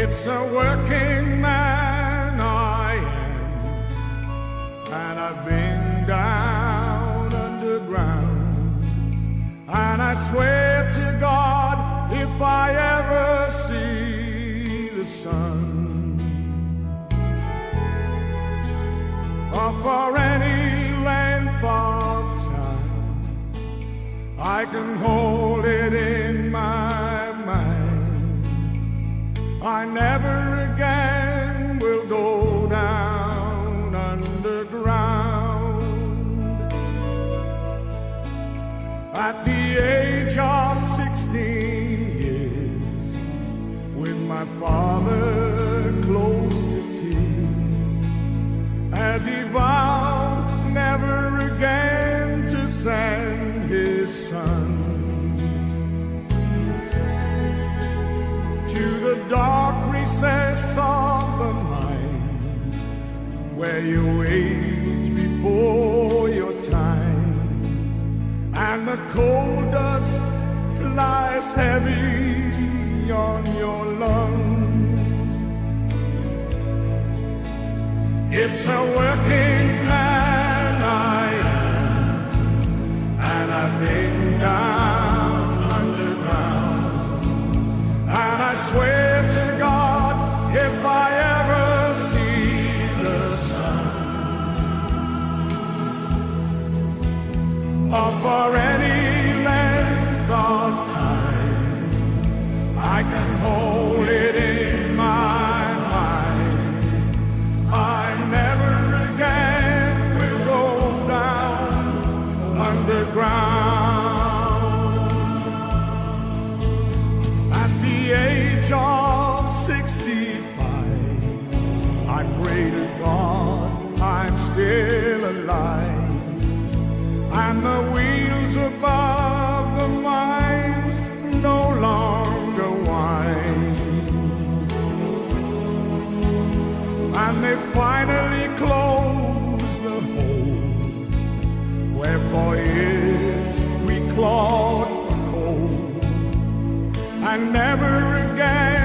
It's a working man I am, and I've been down underground, and I swear to God, if I ever see the sun, or for any length of time, I can hold it in my mind. I never again will go down underground. At the age of 16 years, with my father close to tears, as he vowed never again to send his sons to the dark recess of the mind, where you age before your time, and the coal dust lies heavy on your lungs. It's a working man I am, and I've been down underground, and I swear to God, if I ever see the sun, or for any length of time, I can hold it in my mind. I never again will go down underground. At the age of 65, I pray to God I'm still alive, and the wheels above the mines no longer wind, and they finally close the hole where for years we clawed for coal, and never again